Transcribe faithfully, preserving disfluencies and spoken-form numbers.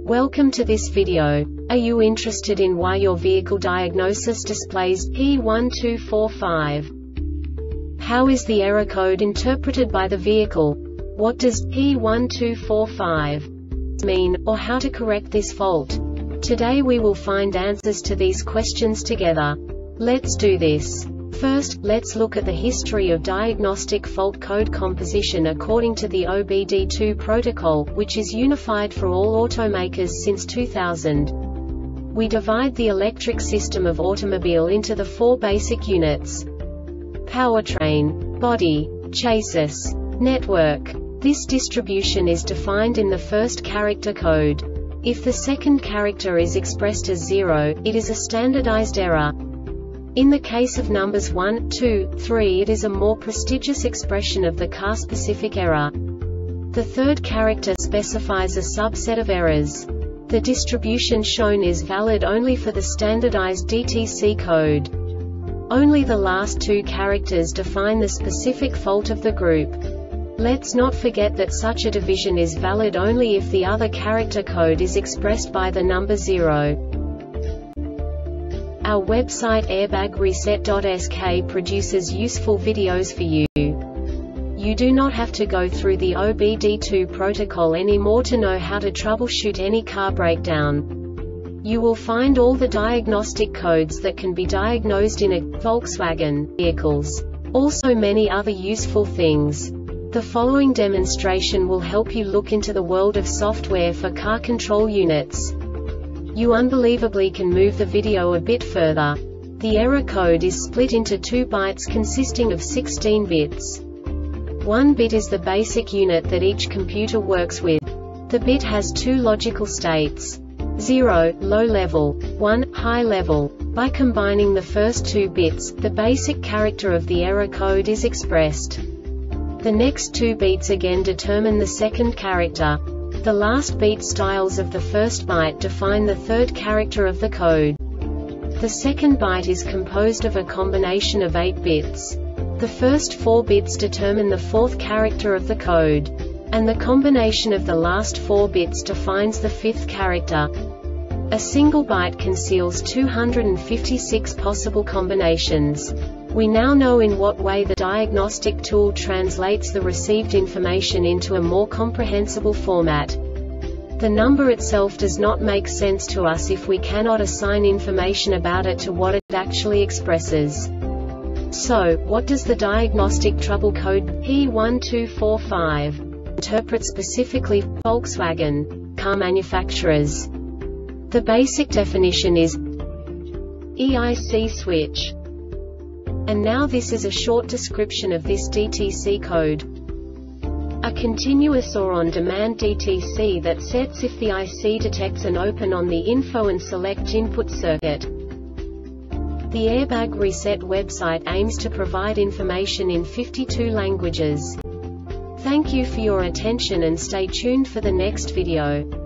Welcome to this video. Are you interested in why your vehicle diagnosis displays P one two four five? How is the error code interpreted by the vehicle? What does P one two four five mean, or how to correct this fault? Today we will find answers to these questions together. Let's do this. First, let's look at the history of diagnostic fault code composition according to the O B D two protocol, which is unified for all automakers since two thousand. We divide the electric system of automobile into the four basic units: powertrain, body, chassis, network. This distribution is defined in the first character code. If the second character is expressed as zero, it is a standardized error. In the case of numbers one, two, three, it is a more prestigious expression of the car-specific error. The third character specifies a subset of errors. The distribution shown is valid only for the standardized D T C code. Only the last two characters define the specific fault of the group. Let's not forget that such a division is valid only if the other character code is expressed by the number zero. Our website airbag reset dot S K produces useful videos for you. You do not have to go through the O B D two protocol anymore to know how to troubleshoot any car breakdown. You will find all the diagnostic codes that can be diagnosed in a Volkswagen vehicles. Also many other useful things. The following demonstration will help you look into the world of software for car control units. You unbelievably can move the video a bit further. The error code is split into two bytes consisting of sixteen bits. One bit is the basic unit that each computer works with. The bit has two logical states: zero, low level, one, high level. By combining the first two bits, the basic character of the error code is expressed. The next two bits again determine the second character. The last beat styles of the first byte define the third character of the code. The second byte is composed of a combination of eight bits. The first four bits determine the fourth character of the code. And the combination of the last four bits defines the fifth character. A single byte conceals two hundred fifty-six possible combinations. We now know in what way the diagnostic tool translates the received information into a more comprehensible format. The number itself does not make sense to us if we cannot assign information about it to what it actually expresses. So, what does the diagnostic trouble code P one two four five interpret specifically for Volkswagen car manufacturers? The basic definition is E I C switch. And now this is a short description of this D T C code. A continuous or on-demand D T C that sets if the I C detects an open on the info and select input circuit. The Airbag Reset website aims to provide information in fifty-two languages. Thank you for your attention and stay tuned for the next video.